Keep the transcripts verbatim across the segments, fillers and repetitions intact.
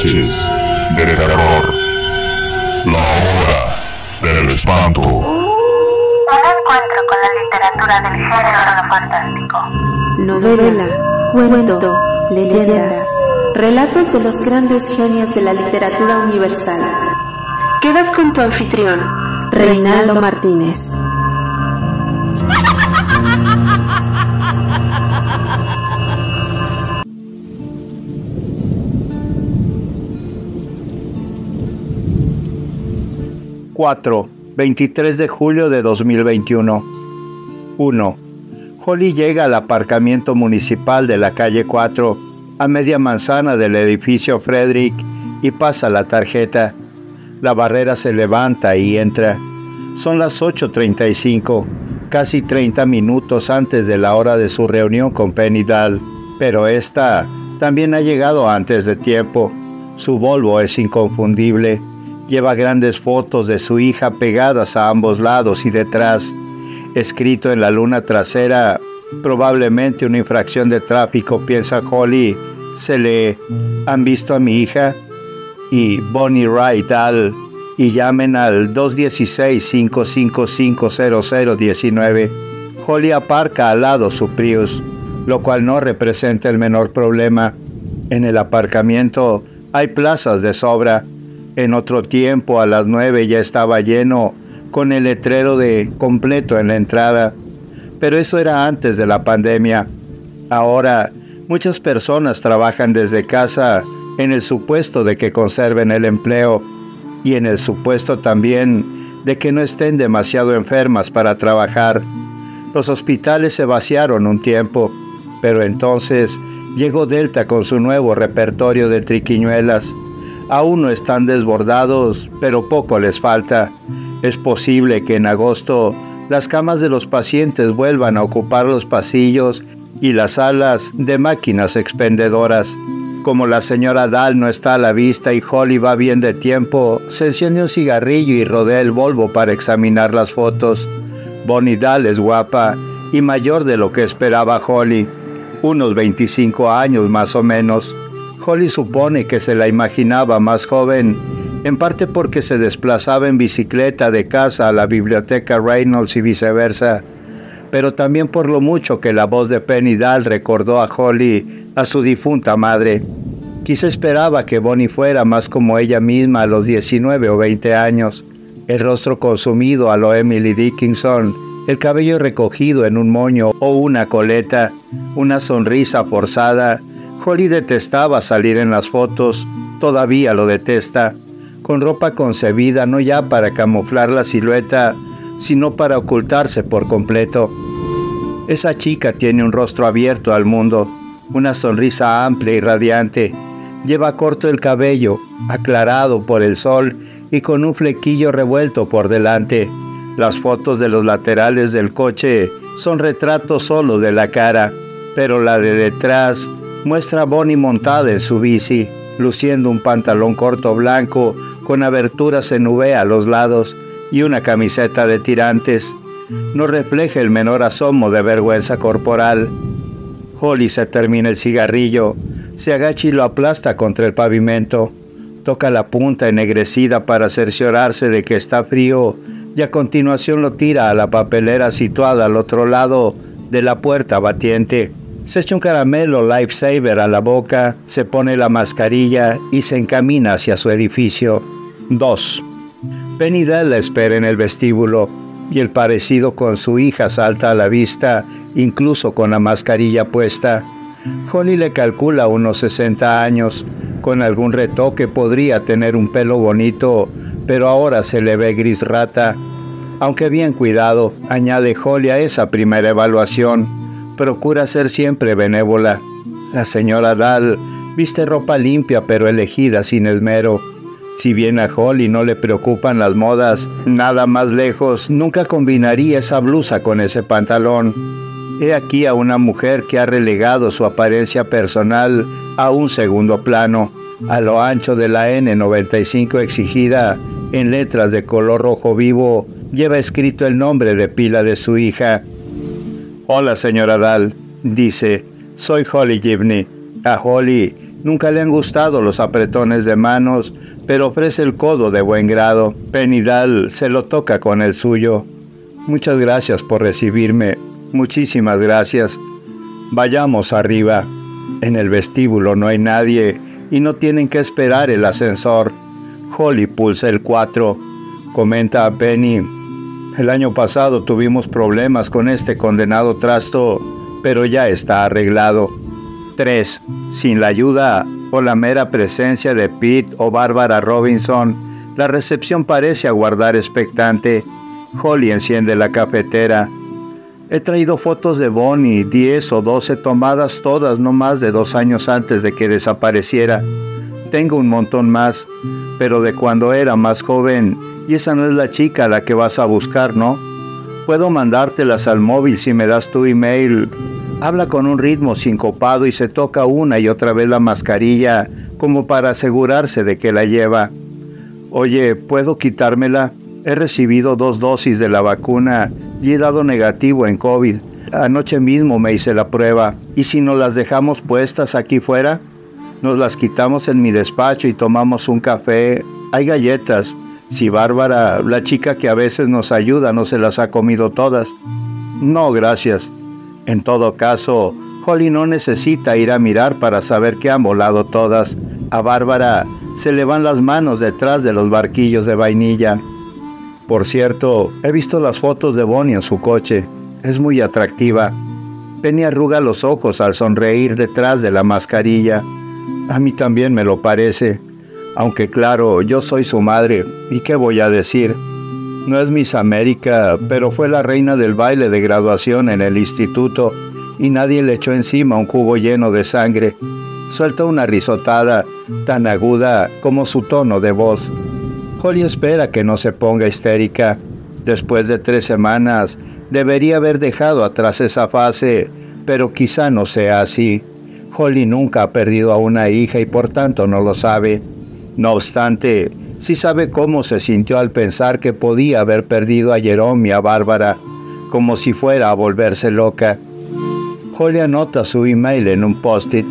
noches de terror, la hora del espanto. Un encuentro con la literatura del género fantástico. Novela, cuento, leyendas, relatos de los grandes genios de la literatura universal. Quedas con tu anfitrión, Reinaldo Martínez. cuatro. veintitrés de julio de dos mil veintiuno. uno. Holly llega al aparcamiento municipal de la calle cuatro, a media manzana del edificio Frederick, y pasa la tarjeta. La barrera se levanta y entra. Son las ocho treinta y cinco, casi treinta minutos antes de la hora de su reunión con Penny Dahl, pero esta también ha llegado antes de tiempo. Su Volvo es inconfundible. Lleva grandes fotos de su hija pegadas a ambos lados y detrás. Escrito en la luna trasera, probablemente una infracción de tráfico, piensa Holly. Se lee: ¿han visto a mi hija? Y Bonnie Wright Dahl, y llamen al dos uno seis, cinco cinco cinco, cero cero uno nueve. Holly aparca al lado su Prius, lo cual no representa el menor problema. En el aparcamiento hay plazas de sobra. En otro tiempo, a las nueve ya estaba lleno, con el letrero de completo en la entrada. Pero eso era antes de la pandemia. Ahora, muchas personas trabajan desde casa en el supuesto de que conserven el empleo y en el supuesto también de que no estén demasiado enfermas para trabajar. Los hospitales se vaciaron un tiempo, pero entonces llegó Delta con su nuevo repertorio de triquiñuelas. Aún no están desbordados, pero poco les falta. Es posible que en agosto las camas de los pacientes vuelvan a ocupar los pasillos y las salas de máquinas expendedoras. Como la señora Dahl no está a la vista y Holly va bien de tiempo, se enciende un cigarrillo y rodea el Volvo para examinar las fotos. Bonnie Dahl es guapa y mayor de lo que esperaba Holly, unos veinticinco años más o menos. Holly supone que se la imaginaba más joven, en parte porque se desplazaba en bicicleta de casa a la biblioteca Reynolds y viceversa, pero también por lo mucho que la voz de Penny Dahl recordó a Holly a su difunta madre. Quizá esperaba que Bonnie fuera más como ella misma a los diecinueve o veinte años, el rostro consumido a lo Emily Dickinson, el cabello recogido en un moño o una coleta, una sonrisa forzada. Holly detestaba salir en las fotos, todavía lo detesta, con ropa concebida no ya para camuflar la silueta, sino para ocultarse por completo. Esa chica tiene un rostro abierto al mundo, una sonrisa amplia y radiante. Lleva corto el cabello, aclarado por el sol y con un flequillo revuelto por delante. Las fotos de los laterales del coche son retratos solo de la cara, pero la de detrás muestra a Bonnie montada en su bici, luciendo un pantalón corto blanco con aberturas en V a los lados y una camiseta de tirantes. No refleja el menor asomo de vergüenza corporal. Holly se termina el cigarrillo, se agacha y lo aplasta contra el pavimento. Toca la punta ennegrecida para cerciorarse de que está frío y a continuación lo tira a la papelera situada al otro lado de la puerta batiente. Se echa un caramelo Lifesaver a la boca, se pone la mascarilla y se encamina hacia su edificio. dos. Penny Dahl la espera en el vestíbulo y el parecido con su hija salta a la vista, incluso con la mascarilla puesta. Holly le calcula unos sesenta años. Con algún retoque podría tener un pelo bonito, pero ahora se le ve gris rata. Aunque bien cuidado, añade Holly a esa primera evaluación. Procura ser siempre benévola. La señora Dahl viste ropa limpia pero elegida sin esmero. Si bien a Holly no le preocupan las modas, nada más lejos nunca combinaría esa blusa con ese pantalón. He aquí a una mujer que ha relegado su apariencia personal a un segundo plano, a lo ancho de la ene noventa y cinco exigida en letras de color rojo vivo, lleva escrito el nombre de pila de su hija. Hola, señora Dahl, dice, soy Holly Gibney. A Holly Nunca le han gustado los apretones de manos, pero ofrece el codo de buen grado. Penny Dahl se lo toca con el suyo. Muchas gracias por recibirme. Muchísimas gracias. Vayamos arriba. En el vestíbulo no hay nadie y no tienen que esperar el ascensor. Holly pulsa el cuatro. Comenta a Penny: el año pasado tuvimos problemas con este condenado trasto, pero ya está arreglado. tres. Sin la ayuda o la mera presencia de Pete o Bárbara Robinson, la recepción parece aguardar expectante. Holly enciende la cafetera. He traído fotos de Bonnie, diez o doce tomadas todas no más de dos años antes de que desapareciera. Tengo un montón más, pero de cuando era más joven, y esa no es la chica a la que vas a buscar, ¿no? Puedo mandártelas al móvil si me das tu email. Habla con un ritmo sincopado y se toca una y otra vez la mascarilla, como para asegurarse de que la lleva. Oye, ¿puedo quitármela? He recibido dos dosis de la vacuna y he dado negativo en COVID. Anoche mismo me hice la prueba. ¿Y si nos las dejamos puestas aquí fuera? Nos las quitamos en mi despacho y tomamos un café. Hay galletas. Si Bárbara, la chica que a veces nos ayuda, no se las ha comido todas. No, gracias. En todo caso, Holly no necesita ir a mirar para saber que han volado todas. A Bárbara se le van las manos detrás de los barquillos de vainilla. Por cierto, he visto las fotos de Bonnie en su coche. Es muy atractiva. Penny arruga los ojos al sonreír detrás de la mascarilla. A mí también me lo parece. Aunque claro, yo soy su madre. ¿Y qué voy a decir? No es Miss América, pero fue la reina del baile de graduación en el instituto y nadie le echó encima un cubo lleno de sangre. Suelta una risotada tan aguda como su tono de voz. Holly espera que no se ponga histérica. Después de tres semanas, debería haber dejado atrás esa fase, pero quizá no sea así. Holly nunca ha perdido a una hija y por tanto no lo sabe. No obstante, sí sabe cómo se sintió al pensar que podía haber perdido a Jerome y a Bárbara, como si fuera a volverse loca. Holly anota su email en un post-it.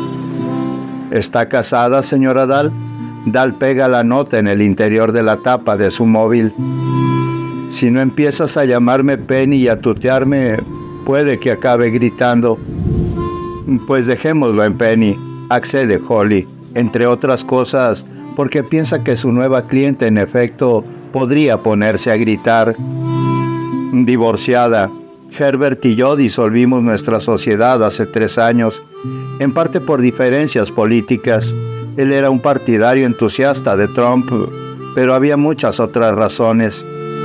¿Está casada, señora Dahl? Dahl pega la nota en el interior de la tapa de su móvil. Si no empiezas a llamarme Penny y a tutearme, puede que acabe gritando. Pues dejémoslo en Penny, accede Holly, entre otras cosas, porque piensa que su nueva cliente en efecto podría ponerse a gritar. Divorciada. Herbert y yo disolvimos nuestra sociedad hace tres años, en parte por diferencias políticas. Él era un partidario entusiasta de Trump, pero había muchas otras razones.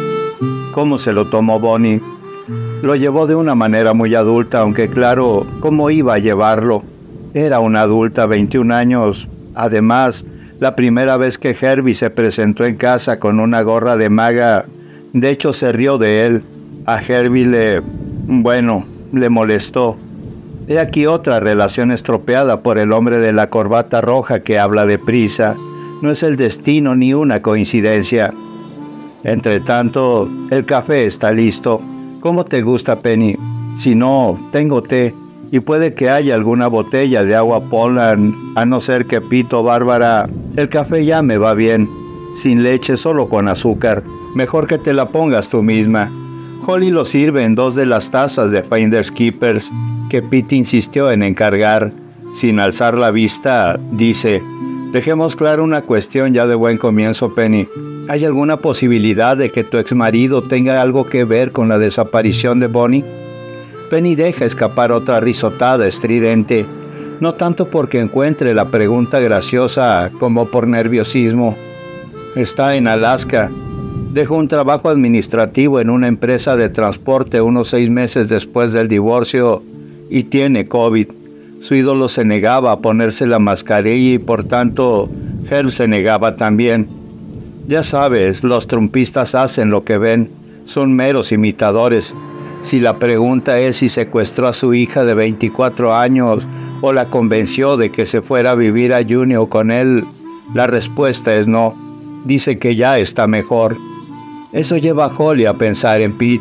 ¿Cómo se lo tomó Bonnie? Lo llevó de una manera muy adulta, aunque claro, ¿cómo iba a llevarlo? Era una adulta, veintiún años. Además, la primera vez que Herbie se presentó en casa con una gorra de maga, de hecho se rió de él. A Herbie le... bueno, le molestó. He aquí otra relación estropeada por el hombre de la corbata roja que habla deprisa. No es el destino ni una coincidencia. Entre tanto, el café está listo. ¿Cómo te gusta, Penny? Si no, tengo té. Y puede que haya alguna botella de agua Poland, a no ser que Pito Bárbara. El café ya me va bien. Sin leche, solo con azúcar. Mejor que te la pongas tú misma. Holly lo sirve en dos de las tazas de Finders Keepers que Pete insistió en encargar. Sin alzar la vista, dice: dejemos claro una cuestión ya de buen comienzo, Penny. ¿Hay alguna posibilidad de que tu exmarido tenga algo que ver con la desaparición de Bonnie? Penny deja escapar otra risotada estridente, no tanto porque encuentre la pregunta graciosa como por nerviosismo. Está en Alaska. Dejó un trabajo administrativo en una empresa de transporte unos seis meses después del divorcio y tiene COVID. Su ídolo se negaba a ponerse la mascarilla y por tanto Herb se negaba también. Ya sabes, los trumpistas hacen lo que ven, son meros imitadores. Si la pregunta es si secuestró a su hija de veinticuatro años o la convenció de que se fuera a vivir a Juneau con él, la respuesta es no. Dice que ya está mejor. Eso lleva a Holly a pensar en Pete.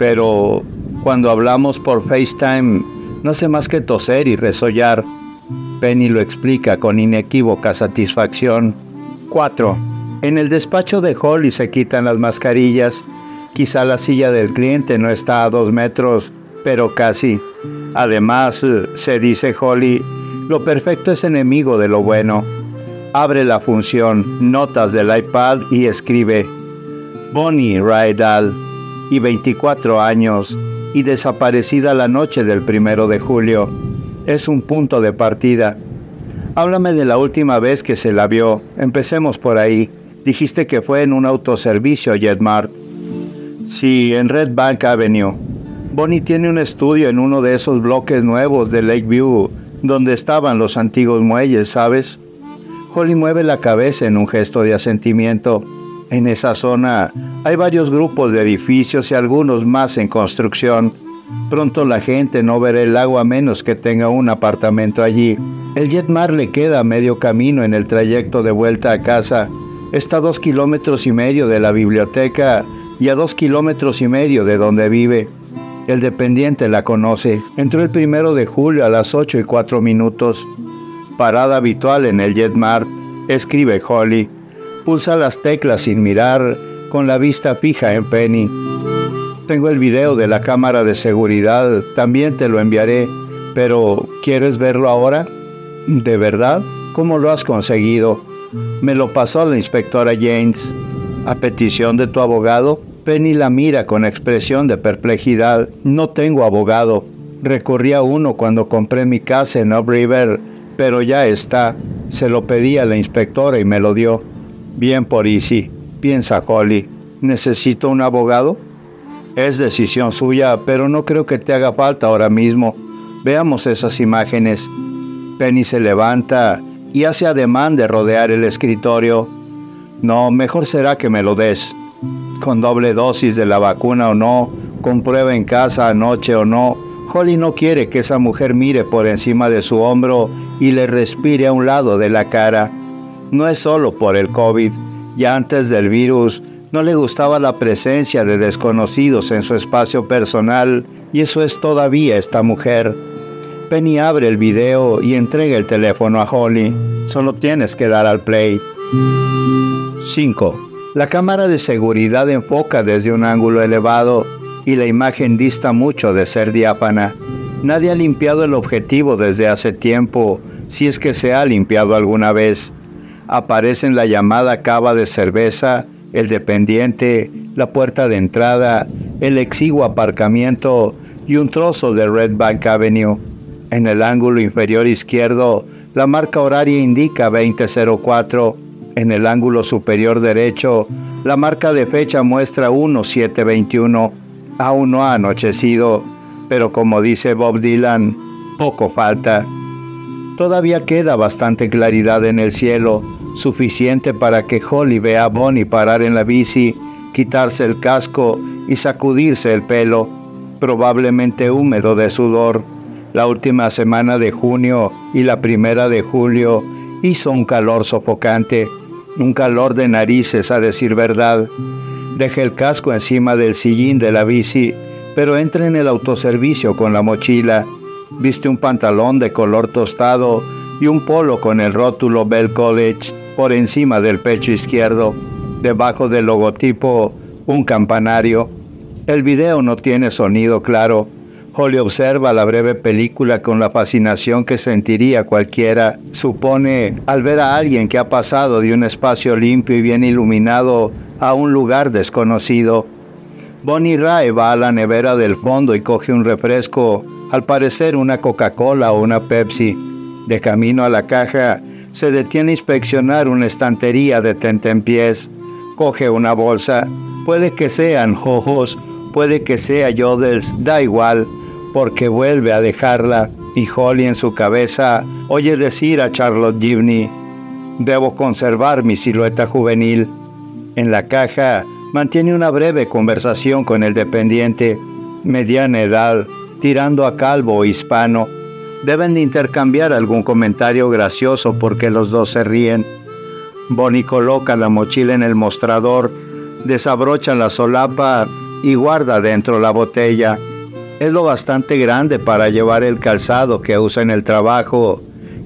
Pero cuando hablamos por FaceTime, no hace más que toser y resollar. Penny lo explica con inequívoca satisfacción. cuatro. En el despacho de Holly se quitan las mascarillas. Quizá la silla del cliente no está a dos metros, pero casi. Además, se dice Holly, lo perfecto es enemigo de lo bueno. Abre la función Notas del iPad y escribe Bonnie Rydell, y veinticuatro años, y desaparecida la noche del primero de julio. Es un punto de partida. Háblame de la última vez que se la vio. Empecemos por ahí. Dijiste que fue en un autoservicio JetMart. Sí, en Red Bank Avenue. Bonnie tiene un estudio en uno de esos bloques nuevos de Lakeview, donde estaban los antiguos muelles, ¿sabes? Holly mueve la cabeza en un gesto de asentimiento. En esa zona hay varios grupos de edificios y algunos más en construcción. Pronto la gente no verá el lago a menos que tenga un apartamento allí. El JetMart le queda a medio camino en el trayecto de vuelta a casa. Está a dos kilómetros y medio de la biblioteca y a dos kilómetros y medio de donde vive. El dependiente la conoce. Entró el primero de julio a las ocho y cuatro minutos. Parada habitual en el JetMart, escribe Holly. Pulsa las teclas sin mirar, con la vista fija en Penny. Tengo el video de la cámara de seguridad, también te lo enviaré, pero ¿quieres verlo ahora? ¿De verdad? ¿Cómo lo has conseguido? Me lo pasó la inspectora James. ¿A petición de tu abogado? Penny la mira con expresión de perplejidad. No tengo abogado. Recurrí a uno cuando compré mi casa en Up River, pero ya está. Se lo pedí a la inspectora y me lo dio. Bien por Easy, piensa Holly. ¿Necesito un abogado? Es decisión suya, pero no creo que te haga falta ahora mismo. Veamos esas imágenes. Penny se levanta y hace ademán de rodear el escritorio. No, mejor será que me lo des. Con doble dosis de la vacuna o no, con prueba en casa anoche o no, Holly no quiere que esa mujer mire por encima de su hombro y le respire a un lado de la cara. No es solo por el COVID. Ya antes del virus, no le gustaba la presencia de desconocidos en su espacio personal, y eso es todavía esta mujer. Penny abre el video y entrega el teléfono a Holly. Solo tienes que dar al play. cinco. La cámara de seguridad enfoca desde un ángulo elevado y la imagen dista mucho de ser diáfana. Nadie ha limpiado el objetivo desde hace tiempo, si es que se ha limpiado alguna vez. Aparecen la llamada cava de cerveza, el dependiente, la puerta de entrada, el exiguo aparcamiento y un trozo de Red Bank Avenue. En el ángulo inferior izquierdo, la marca horaria indica veinte cero cuatro. En el ángulo superior derecho, la marca de fecha muestra uno siete veintiuno. Aún no ha anochecido, pero como dice Bob Dylan, poco falta. Todavía queda bastante claridad en el cielo, suficiente para que Holly vea a Bonnie parar en la bici, quitarse el casco y sacudirse el pelo, probablemente húmedo de sudor. La última semana de junio y la primera de julio hizo un calor sofocante, un calor de narices a decir verdad. Deja el casco encima del sillín de la bici, pero entra en el autoservicio con la mochila. Viste un pantalón de color tostado y un polo con el rótulo Bell College por encima del pecho izquierdo. Debajo del logotipo, un campanario. El video no tiene sonido claro. Holly observa la breve película con la fascinación que sentiría cualquiera, supone, al ver a alguien que ha pasado de un espacio limpio y bien iluminado a un lugar desconocido. Bonnie Ray va a la nevera del fondo y coge un refresco, al parecer una Coca-Cola o una Pepsi. De camino a la caja, se detiene a inspeccionar una estantería de tentempiés. Coge una bolsa. Puede que sean jojos, puede que sea yodels, da igual, porque vuelve a dejarla, y Holly en su cabeza oye decir a Charlotte Gibney: debo conservar mi silueta juvenil. En la caja mantiene una breve conversación con el dependiente, mediana edad, tirando a calvo o hispano. Deben de intercambiar algún comentario gracioso porque los dos se ríen. Bonnie coloca la mochila en el mostrador, desabrocha la solapa y guarda dentro la botella. Es lo bastante grande para llevar el calzado que usa en el trabajo.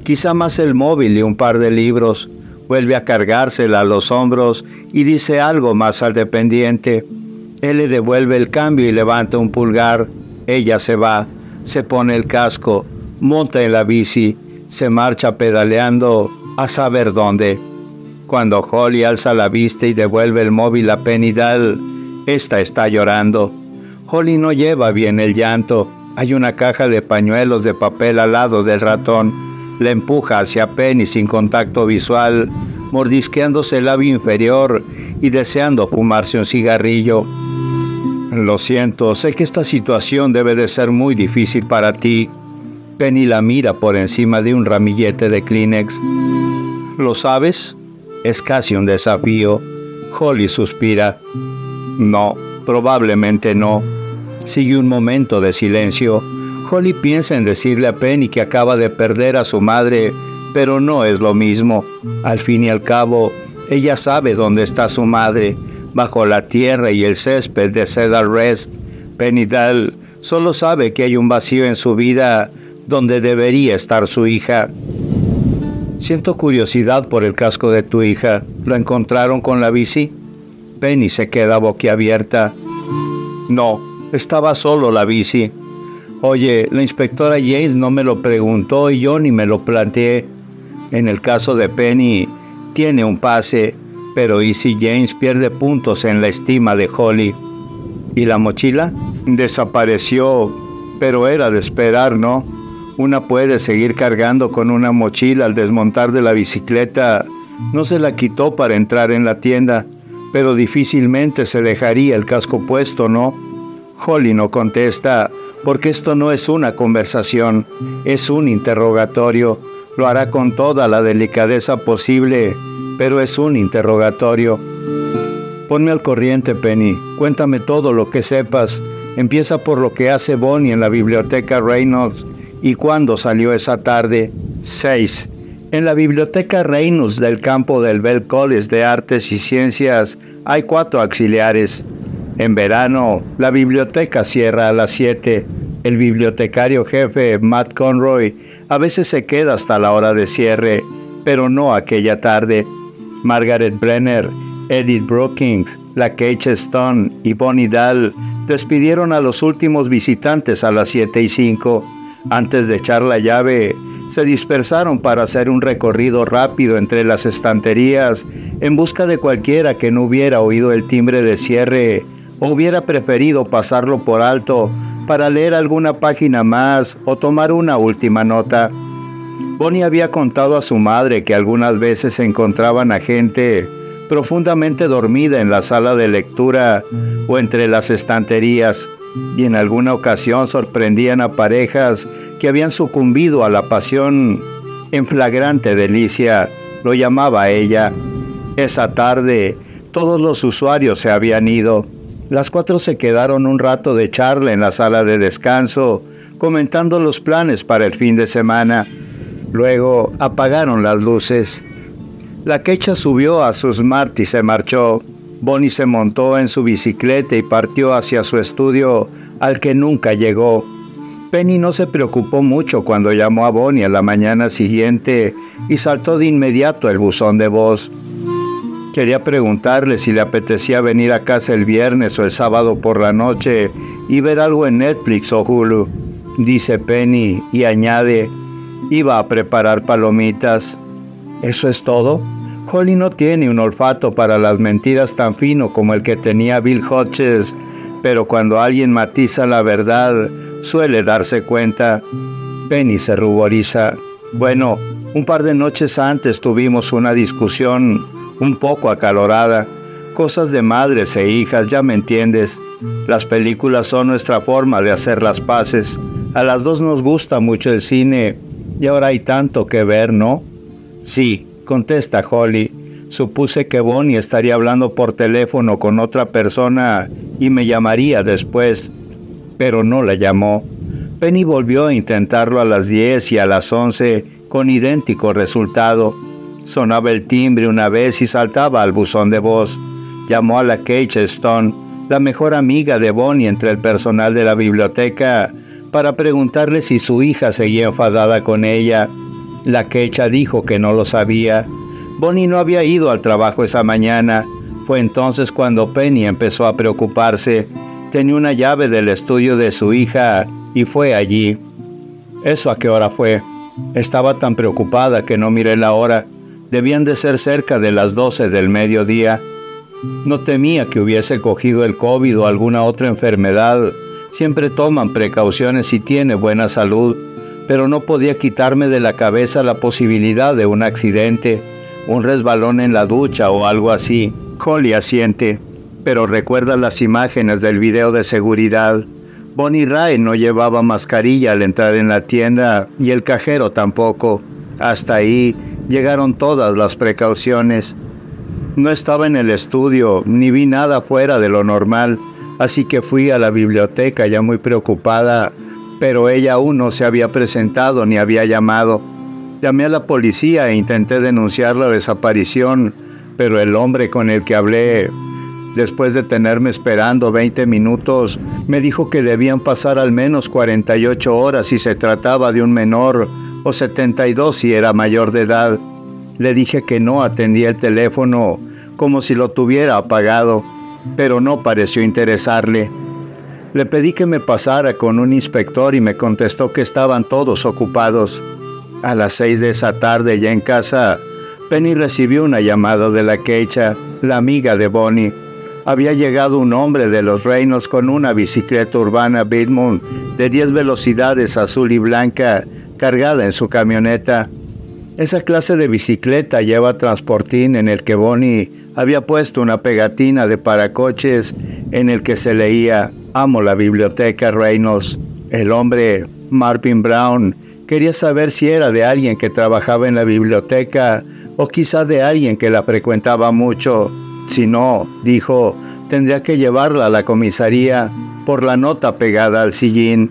quizá más el móvil y un par de libros. Vuelve a cargársela a los hombros y dice algo más al dependiente. Él le devuelve el cambio y levanta un pulgar. Ella se va, se pone el casco, monta en la bici, se marcha pedaleando a saber dónde. Cuando Holly alza la vista y devuelve el móvil a Penny Dahl, esta está llorando. Holly no lleva bien el llanto. Hay una caja de pañuelos de papel al lado del ratón. La empuja hacia Penny sin contacto visual, mordisqueándose el labio inferior y deseando fumarse un cigarrillo. Lo siento, sé que esta situación debe de ser muy difícil para ti. Penny la mira por encima de un ramillete de Kleenex. ¿Lo sabes? Es casi un desafío. Holly suspira. No, probablemente no. Sigue un momento de silencio. Holly piensa en decirle a Penny que acaba de perder a su madre, pero no es lo mismo. Al fin y al cabo, ella sabe dónde está su madre, bajo la tierra y el césped de Cedar Rest. Penny Dahl solo sabe que hay un vacío en su vida donde debería estar su hija. Siento curiosidad por el casco de tu hija. ¿Lo encontraron con la bici? Penny se queda boquiabierta. No, estaba solo la bici. Oye, la inspectora James no me lo preguntó y yo ni me lo planteé. En el caso de Penny, tiene un pase, pero ¿y si James pierde puntos en la estima de Holly? ¿Y la mochila? Desapareció, pero era de esperar, ¿no? Una puede seguir cargando con una mochila al desmontar de la bicicleta. No se la quitó para entrar en la tienda, pero difícilmente se dejaría el casco puesto, ¿no? Holly no contesta, porque esto no es una conversación, es un interrogatorio. Lo hará con toda la delicadeza posible, pero es un interrogatorio. Ponme al corriente, Penny. Cuéntame todo lo que sepas. Empieza por lo que hace Bonnie en la biblioteca Reynolds. ¿Y cuándo salió esa tarde? seis. En la biblioteca Reynolds del campo del Bell College de Artes y Ciencias hay cuatro auxiliares. En verano, la biblioteca cierra a las siete. El bibliotecario jefe, Matt Conroy, a veces se queda hasta la hora de cierre, pero no aquella tarde. Margaret Brenner, Edith Brookings, la Kate Stone y Bonnie Dahl despidieron a los últimos visitantes a las siete y cinco. Antes de echar la llave, se dispersaron para hacer un recorrido rápido entre las estanterías en busca de cualquiera que no hubiera oído el timbre de cierre o hubiera preferido pasarlo por alto para leer alguna página más o tomar una última nota. Bonnie había contado a su madre que algunas veces se encontraban a gente profundamente dormida en la sala de lectura o entre las estanterías, y en alguna ocasión sorprendían a parejas que habían sucumbido a la pasión en flagrante delicia, lo llamaba ella. Esa tarde, todos los usuarios se habían ido. Las cuatro se quedaron un rato de charla en la sala de descanso, comentando los planes para el fin de semana. Luego apagaron las luces. La quecha subió a su Smart y se marchó. Bonnie se montó en su bicicleta y partió hacia su estudio, al que nunca llegó. Penny no se preocupó mucho cuando llamó a Bonnie a la mañana siguiente y saltó de inmediato el buzón de voz. Quería preguntarle si le apetecía venir a casa el viernes o el sábado por la noche y ver algo en Netflix o Hulu, dice Penny, y añade, iba a preparar palomitas. ¿Eso es todo? Holly no tiene un olfato para las mentiras tan fino como el que tenía Bill Hodges, pero cuando alguien matiza la verdad, suele darse cuenta. Penny se ruboriza. Bueno, un par de noches antes tuvimos una discusión un poco acalorada. Cosas de madres e hijas, ya me entiendes. Las películas son nuestra forma de hacer las paces. A las dos nos gusta mucho el cine y ahora hay tanto que ver, ¿no? Sí, contesta Holly. Supuse que Bonnie estaría hablando por teléfono con otra persona y me llamaría después, pero no la llamó. Penny volvió a intentarlo a las diez y a las once con idéntico resultado. Sonaba el timbre una vez y saltaba al buzón de voz. Llamó a la Kate Stone, la mejor amiga de Bonnie entre el personal de la biblioteca, para preguntarle si su hija seguía enfadada con ella. La quecha dijo que no lo sabía. Bonnie no había ido al trabajo esa mañana. Fue entonces cuando Penny empezó a preocuparse. Tenía una llave del estudio de su hija y fue allí. ¿Eso a qué hora fue? Estaba tan preocupada que no miré la hora. Debían de ser cerca de las doce del mediodía. No temía que hubiese cogido el COVID o alguna otra enfermedad. Siempre toman precauciones y tiene buena salud, pero no podía quitarme de la cabeza la posibilidad de un accidente, un resbalón en la ducha o algo así. Holly asiente, pero recuerda las imágenes del video de seguridad. Bonnie Ray no llevaba mascarilla al entrar en la tienda y el cajero tampoco. Hasta ahí llegaron todas las precauciones. No estaba en el estudio, ni vi nada fuera de lo normal, así que fui a la biblioteca ya muy preocupada, pero ella aún no se había presentado ni había llamado. Llamé a la policía e intenté denunciar la desaparición, pero el hombre con el que hablé, después de tenerme esperando veinte minutos, me dijo que debían pasar al menos cuarenta y ocho horas si se trataba de un menor, o setenta y dos si era mayor de edad. Le dije que no atendía el teléfono, como si lo tuviera apagado, pero no pareció interesarle. Le pedí que me pasara con un inspector y me contestó que estaban todos ocupados. A las seis de esa tarde, ya en casa, Penny recibió una llamada de la quecha, la amiga de Bonnie. Había llegado un hombre de los Reynolds con una bicicleta urbana Bitmon de diez velocidades azul y blanca, cargada en su camioneta. Esa clase de bicicleta lleva transportín en el que Bonnie había puesto una pegatina de paracoches en el que se leía «Amo la biblioteca Reynolds». El hombre, Marvin Brown, quería saber si era de alguien que trabajaba en la biblioteca o quizá de alguien que la frecuentaba mucho. Si no, dijo, tendría que llevarla a la comisaría por la nota pegada al sillín.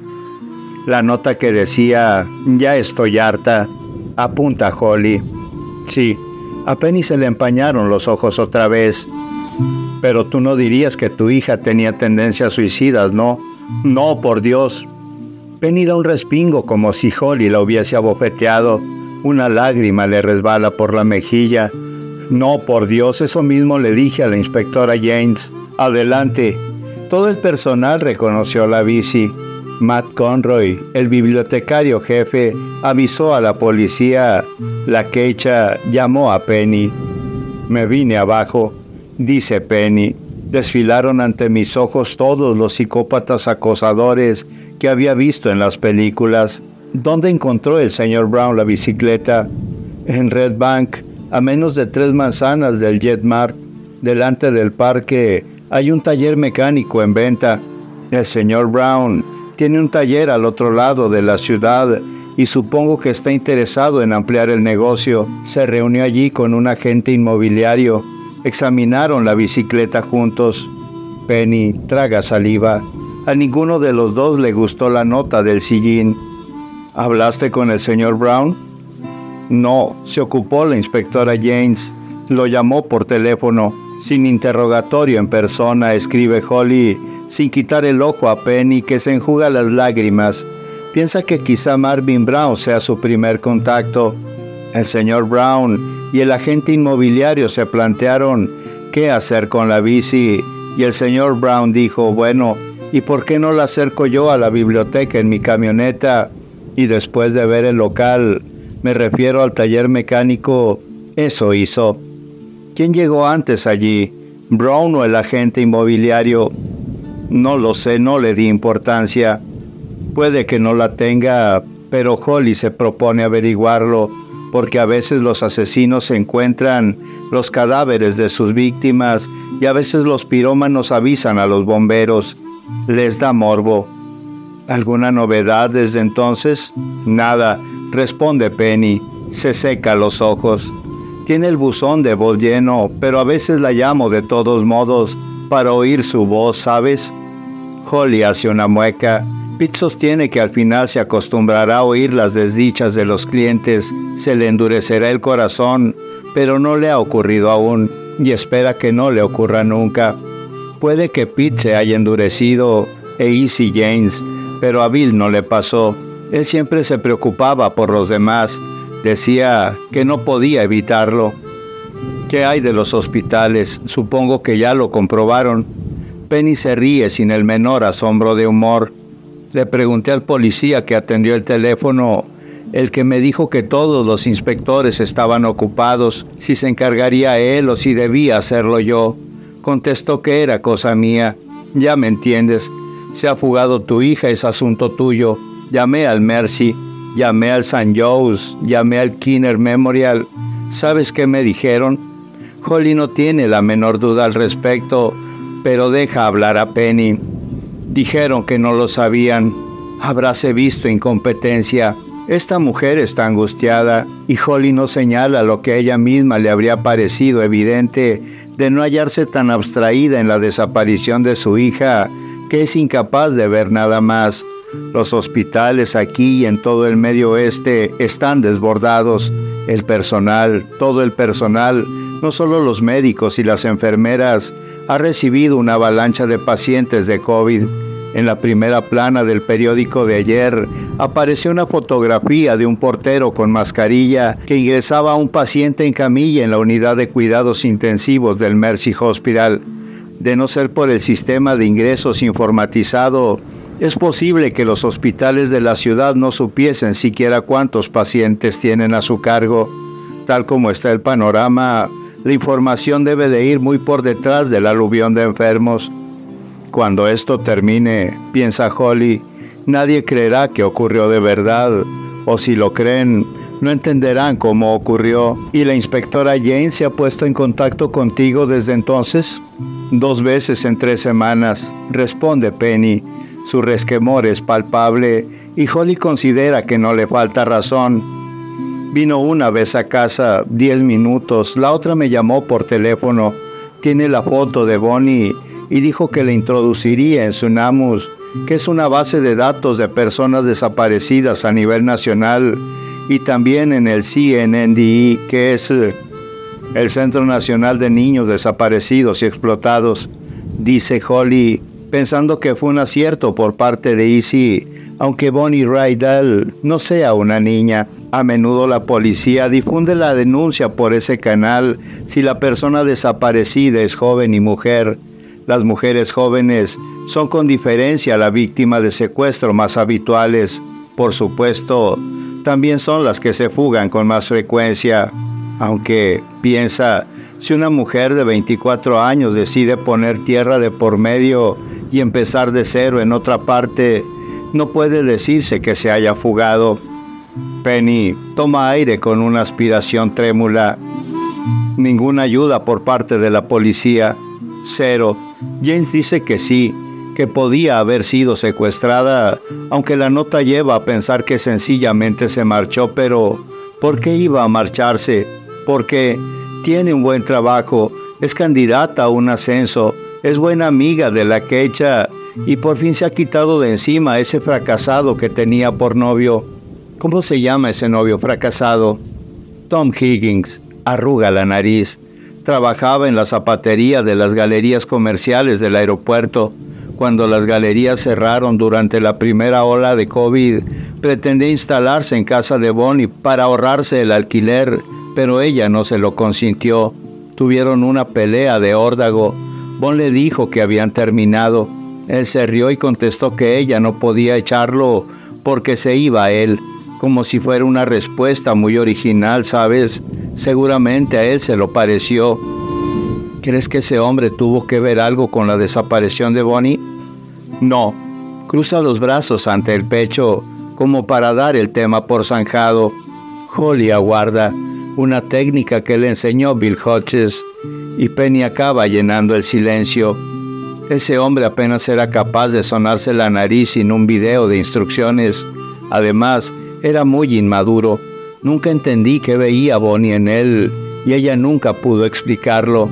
La nota que decía «Ya estoy harta». Apunta Holly. Sí, a Penny se le empañaron los ojos otra vez. Pero tú no dirías que tu hija tenía tendencias suicidas, ¿no? No, por Dios. Penny da un respingo como si Holly la hubiese abofeteado. Una lágrima le resbala por la mejilla. No, por Dios, eso mismo le dije a la inspectora James. Adelante. Todo el personal reconoció la bici. Matt Conroy, el bibliotecario jefe, avisó a la policía. La quecha llamó a Penny. Me vine abajo, dice Penny. Desfilaron ante mis ojos todos los psicópatas acosadores que había visto en las películas. ¿Dónde encontró el señor Brown la bicicleta? En Red Bank, a menos de tres manzanas del Jet Mart. Delante del parque hay un taller mecánico en venta. El señor Brown tiene un taller al otro lado de la ciudad y supongo que está interesado en ampliar el negocio. Se reunió allí con un agente inmobiliario. Examinaron la bicicleta juntos. Penny traga saliva. A ninguno de los dos le gustó la nota del sillín. ¿Hablaste con el señor Brown? No, se ocupó la inspectora James. Lo llamó por teléfono, sin interrogatorio en persona, escribe Holly, sin quitar el ojo a Penny, que se enjuga las lágrimas. Piensa que quizá Marvin Brown sea su primer contacto. El señor Brown y el agente inmobiliario se plantearon qué hacer con la bici, y el señor Brown dijo, bueno, ¿y por qué no la acerco yo a la biblioteca en mi camioneta? Y después de ver el local, me refiero al taller mecánico, eso hizo. ¿Quién llegó antes allí? ¿Brown o el agente inmobiliario? No lo sé, no le di importancia. Puede que no la tenga, pero Holly se propone averiguarlo, porque a veces los asesinos encuentran los cadáveres de sus víctimas y a veces los pirómanos avisan a los bomberos. Les da morbo. ¿Alguna novedad desde entonces? Nada, responde Penny. Se seca los ojos. Tiene el buzón de voz lleno, pero a veces la llamo de todos modos para oír su voz, ¿sabes? Holly hace una mueca. Pete sostiene que al final se acostumbrará a oír las desdichas de los clientes, se le endurecerá el corazón, pero no le ha ocurrido aún, y espera que no le ocurra nunca. Puede que Pete se haya endurecido, e Easy James, pero a Bill no le pasó. Él siempre se preocupaba por los demás. Decía que no podía evitarlo. ¿Qué hay de los hospitales? Supongo que ya lo comprobaron. Penny se ríe sin el menor asombro de humor. Le pregunté al policía que atendió el teléfono, el que me dijo que todos los inspectores estaban ocupados, si se encargaría él o si debía hacerlo yo. Contestó que era cosa mía. Ya me entiendes. Se ha fugado tu hija, es asunto tuyo. Llamé al Mercy, llamé al Saint Joe's, llamé al Kinner Memorial. ¿Sabes qué me dijeron? Holly no tiene la menor duda al respecto, pero deja hablar a Penny. Dijeron que no lo sabían. Habráse visto incompetencia. Esta mujer está angustiada y Holly no señala lo que a ella misma le habría parecido evidente de no hallarse tan abstraída en la desaparición de su hija que es incapaz de ver nada más. Los hospitales aquí y en todo el Medio Oeste están desbordados. El personal, todo el personal, no solo los médicos y las enfermeras, ha recibido una avalancha de pacientes de COVID. En la primera plana del periódico de ayer apareció una fotografía de un portero con mascarilla que ingresaba a un paciente en camilla en la unidad de cuidados intensivos del Mercy Hospital. De no ser por el sistema de ingresos informatizado, es posible que los hospitales de la ciudad no supiesen siquiera cuántos pacientes tienen a su cargo. Tal como está el panorama, la información debe de ir muy por detrás del aluvión de enfermos. Cuando esto termine, piensa Holly, nadie creerá que ocurrió de verdad, o si lo creen, no entenderán cómo ocurrió. ¿Y la inspectora Jane se ha puesto en contacto contigo desde entonces? Dos veces en tres semanas, responde Penny. Su resquemor es palpable y Holly considera que no le falta razón. Vino una vez a casa, diez minutos, la otra me llamó por teléfono. Tiene la foto de Bonnie y dijo que le introduciría en Sunamus, que es una base de datos de personas desaparecidas a nivel nacional, y también en el C N N D E, que es el Centro Nacional de Niños Desaparecidos y Explotados. Dice Holly, pensando que fue un acierto por parte de Izzy, aunque Bonnie Rydell no sea una niña. A menudo la policía difunde la denuncia por ese canal si la persona desaparecida es joven y mujer. Las mujeres jóvenes son con diferencia la víctima de secuestro más habituales. Por supuesto, también son las que se fugan con más frecuencia. Aunque, piensa, si una mujer de veinticuatro años decide poner tierra de por medio y empezar de cero en otra parte, no puede decirse que se haya fugado. Penny toma aire con una aspiración trémula. Ninguna ayuda por parte de la policía. Cero. James dice que sí, que podía haber sido secuestrada, aunque la nota lleva a pensar que sencillamente se marchó, pero ¿por qué iba a marcharse? Porque tiene un buen trabajo, es candidata a un ascenso, es buena amiga de la quecha y por fin se ha quitado de encima a ese fracasado que tenía por novio. ¿Cómo se llama ese novio fracasado? Tom Higgins. Arruga la nariz. Trabajaba en la zapatería de las galerías comerciales del aeropuerto. Cuando las galerías cerraron durante la primera ola de COVID, pretendía instalarse en casa de Bonnie para ahorrarse el alquiler, pero ella no se lo consintió. Tuvieron una pelea de órdago. Bon le dijo que habían terminado. Él se rió y contestó que ella no podía echarlo porque se iba a él, como si fuera una respuesta muy original, ¿sabes? Seguramente a él se lo pareció. ¿Crees que ese hombre tuvo que ver algo con la desaparición de Bonnie? No. Cruza los brazos ante el pecho, como para dar el tema por zanjado. Holly aguarda, una técnica que le enseñó Bill Hodges, y Penny acaba llenando el silencio. Ese hombre apenas era capaz de sonarse la nariz sin un video de instrucciones. Además, era muy inmaduro. Nunca entendí qué veía Bonnie en él, y ella nunca pudo explicarlo.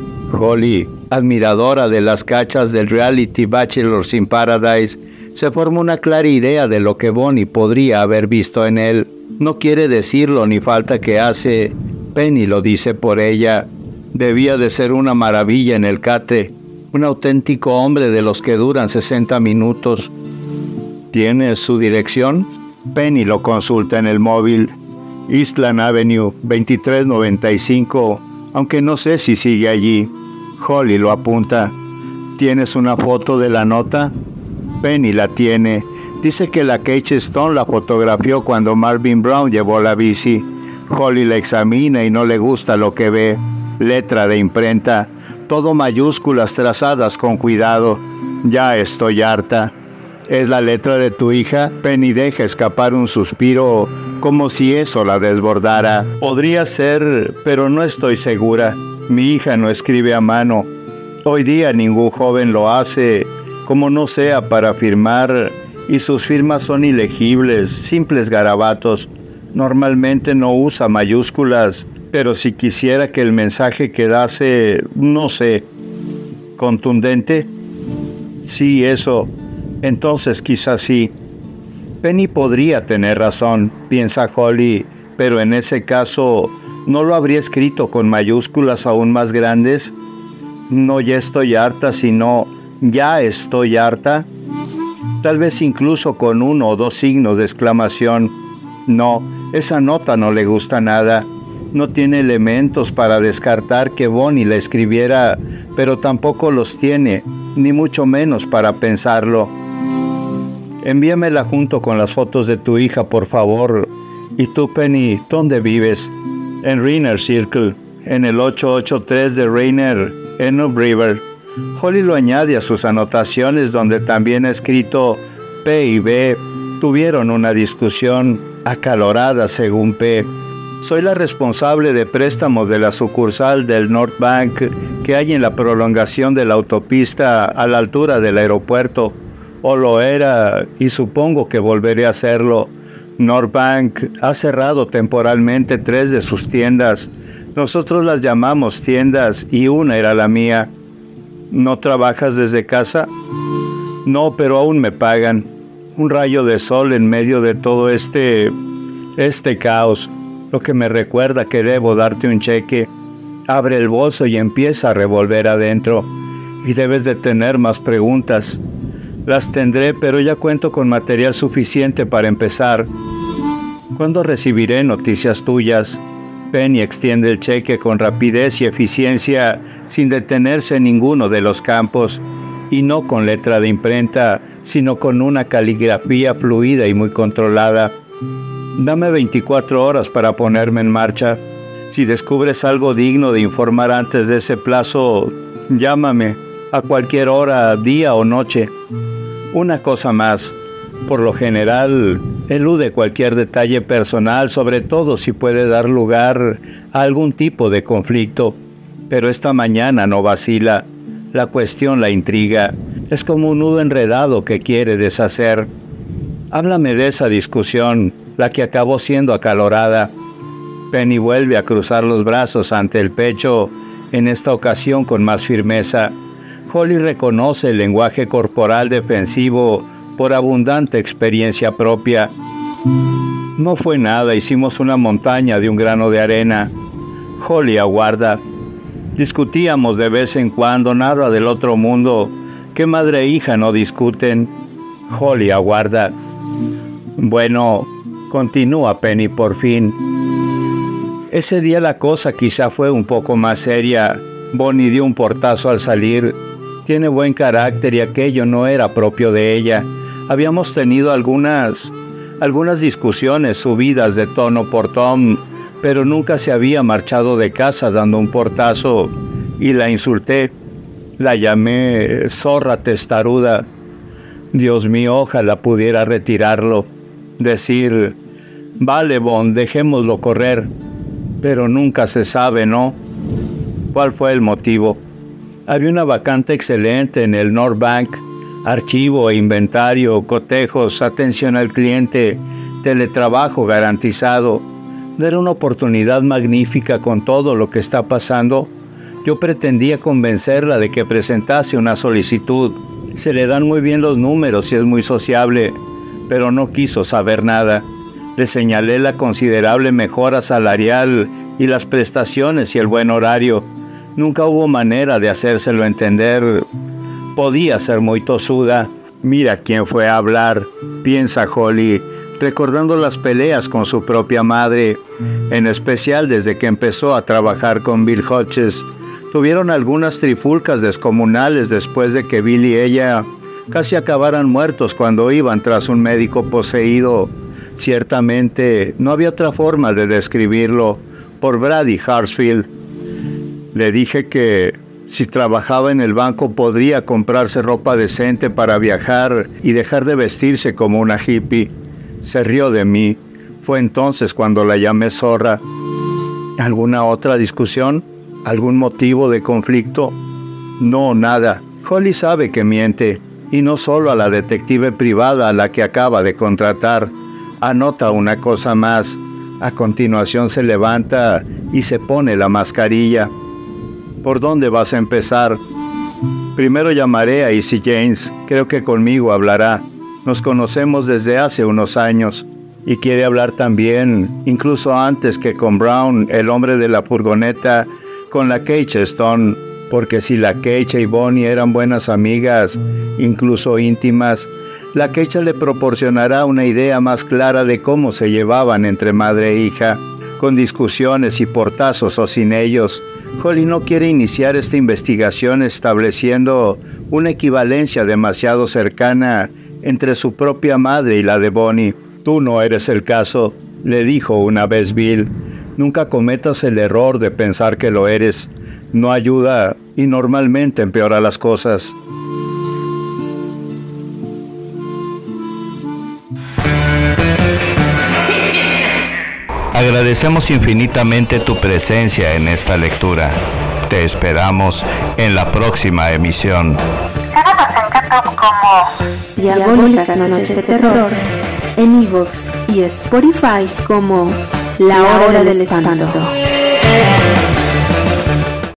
Holly, admiradora de las cachas del reality Bachelors in Paradise, se forma una clara idea de lo que Bonnie podría haber visto en él. No quiere decirlo ni falta que hace. Penny lo dice por ella. Debía de ser una maravilla en el catre, un auténtico hombre de los que duran sesenta minutos. ¿Tienes su dirección? Penny lo consulta en el móvil. Eastland Avenue, veintitrés noventa y cinco, aunque no sé si sigue allí. Holly lo apunta. ¿Tienes una foto de la nota? Penny la tiene. Dice que la Kate Stone la fotografió cuando Marvin Brown llevó la bici. Holly la examina y no le gusta lo que ve. Letra de imprenta, todo mayúsculas trazadas con cuidado. Ya estoy harta. ¿Es la letra de tu hija? Penny deja escapar un suspiro como si eso la desbordara. Podría ser, pero no estoy segura. Mi hija no escribe a mano. Hoy día ningún joven lo hace, como no sea para firmar, y sus firmas son ilegibles, simples garabatos. Normalmente no usa mayúsculas, pero si quisiera que el mensaje quedase, no sé, contundente. Sí, eso. Entonces quizás sí. Penny podría tener razón, piensa Holly, pero en ese caso, ¿no lo habría escrito con mayúsculas aún más grandes? No ya estoy harta, sino ya estoy harta. Tal vez incluso con uno o dos signos de exclamación. No, esa nota no le gusta nada. No tiene elementos para descartar que Bonnie la escribiera, pero tampoco los tiene, ni mucho menos para pensarlo. Envíamela junto con las fotos de tu hija, por favor. ¿Y tú, Penny, dónde vives? En Rainer Circle, en el ochocientos ochenta y tres de Rainer, en Up River. Holly lo añade a sus anotaciones, donde también ha escrito P y B. Tuvieron una discusión acalorada, según P. Soy la responsable de préstamos de la sucursal del North Bank que hay en la prolongación de la autopista a la altura del aeropuerto. O lo era, y supongo que volveré a hacerlo. North Bank ha cerrado temporalmente tres de sus tiendas. Nosotros las llamamos tiendas y una era la mía. ¿No trabajas desde casa? No, pero aún me pagan. Un rayo de sol en medio de todo este... este caos. Lo que me recuerda que debo darte un cheque. Abre el bolso y empieza a revolver adentro. Y debes de tener más preguntas. Las tendré, pero ya cuento con material suficiente para empezar. ¿Cuándo recibiré noticias tuyas? Penny extiende el cheque con rapidez y eficiencia, sin detenerse en ninguno de los campos, y no con letra de imprenta, sino con una caligrafía fluida y muy controlada. Dame veinticuatro horas para ponerme en marcha. Si descubres algo digno de informar antes de ese plazo, llámame, a cualquier hora, día o noche. Una cosa más, por lo general, elude cualquier detalle personal, sobre todo si puede dar lugar a algún tipo de conflicto. Pero esta mañana no vacila. La cuestión la intriga. Es como un nudo enredado que quiere deshacer. Háblame de esa discusión, la que acabó siendo acalorada. Penny vuelve a cruzar los brazos ante el pecho, en esta ocasión con más firmeza. Holly reconoce el lenguaje corporal defensivo por abundante experiencia propia. No fue nada, hicimos una montaña de un grano de arena. Holly aguarda. Discutíamos de vez en cuando, nada del otro mundo. ¿Qué madre e hija no discuten? Holly aguarda. Bueno, continúa Penny por fin. Ese día la cosa quizá fue un poco más seria. Bonnie dio un portazo al salir. Tiene buen carácter y aquello no era propio de ella. Habíamos tenido algunas, algunas discusiones subidas de tono por Tom, pero nunca se había marchado de casa dando un portazo y la insulté. La llamé zorra testaruda. Dios mío, ojalá pudiera retirarlo. Decir, vale, Bon, dejémoslo correr. Pero nunca se sabe, ¿no? ¿Cuál fue el motivo? Había una vacante excelente en el North Bank. Archivo e inventario, cotejos, atención al cliente, teletrabajo garantizado. ¿No era una oportunidad magnífica con todo lo que está pasando? Yo pretendía convencerla de que presentase una solicitud. Se le dan muy bien los números y es muy sociable, pero no quiso saber nada. Le señalé la considerable mejora salarial y las prestaciones y el buen horario. Nunca hubo manera de hacérselo entender. Podía ser muy tosuda. Mira quién fue a hablar, piensa Holly, recordando las peleas con su propia madre, en especial desde que empezó a trabajar con Bill Hodges. Tuvieron algunas trifulcas descomunales después de que Bill y ella casi acabaran muertos cuando iban tras un médico poseído. Ciertamente no había otra forma de describirlo, por Brady Hartsfield. Le dije que si trabajaba en el banco podría comprarse ropa decente para viajar y dejar de vestirse como una hippie. Se rió de mí. Fue entonces cuando la llamé zorra. ¿Alguna otra discusión? ¿Algún motivo de conflicto? No, nada. Holly sabe que miente, y no solo a la detective privada a la que acaba de contratar. Anota una cosa más. A continuación se levanta y se pone la mascarilla. ¿Por dónde vas a empezar? Primero llamaré a Easy James. Creo que conmigo hablará. Nos conocemos desde hace unos años. Y quiere hablar también, incluso antes que con Brown, el hombre de la furgoneta, con la Keisha Stone, porque si la Keisha y Bonnie eran buenas amigas, incluso íntimas, la Keisha le proporcionará una idea más clara de cómo se llevaban entre madre e hija, con discusiones y portazos o sin ellos. Holly no quiere iniciar esta investigación estableciendo una equivalencia demasiado cercana entre su propia madre y la de Bonnie. Tú no eres el caso, le dijo una vez Bill. Nunca cometas el error de pensar que lo eres. No ayuda y normalmente empeora las cosas. Agradecemos infinitamente tu presencia en esta lectura. Te esperamos en la próxima emisión. Síguenos en YouTube como Diabólicas Noches de Terror, en iVoox y Spotify como La Hora del Espanto.